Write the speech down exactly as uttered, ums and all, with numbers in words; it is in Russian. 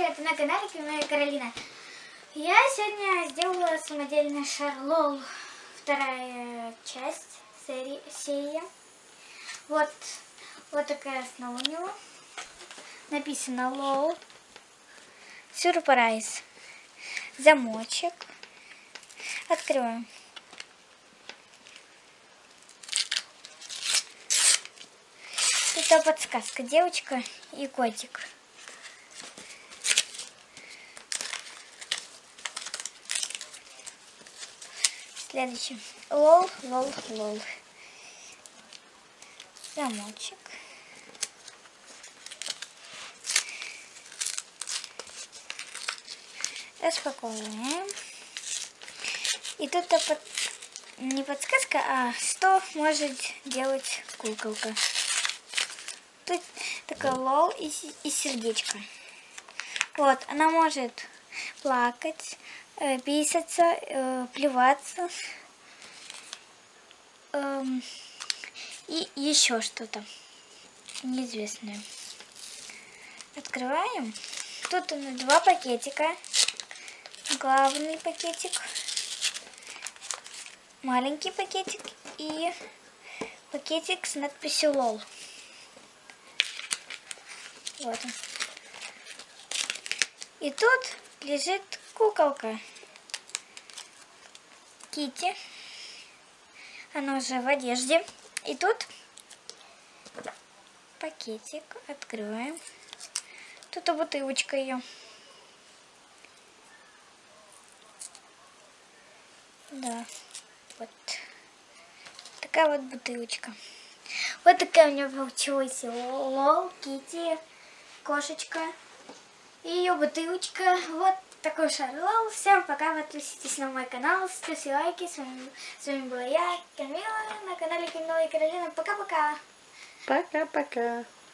это на канале Камила Каролина. Я сегодня сделала самодельный шар лол. Вторая часть серии. серия. Вот, вот такая основа у него. Написано лол. Сюрприз. Замочек. Открываем. Это подсказка. Девочка и котик. Следующий. Лол, лол, лол. Замочек. Распаковываем. И тут под... не подсказка, а что может делать куколка. Тут такой лол и, и сердечко. Вот, она может плакать, э, писаться, э, плеваться. Э, и еще что-то неизвестное. Открываем. Тут у нас два пакетика. Главный пакетик, маленький пакетик и пакетик с надписью лол. Вот он. И тут лежит куколка Китти. Она уже в одежде. И тут пакетик. Открываем. Тут и бутылочка ее. Да, вот такая вот бутылочка. Вот такая у меня получилась лол, Китти, кошечка и ее бутылочка. Вот такой шар лол. Всем пока, подписывайтесь на мой канал, ставьте лайки. С вами, с вами была я, Камила, на канале Камила и Каролина. Пока-пока. Пока-пока.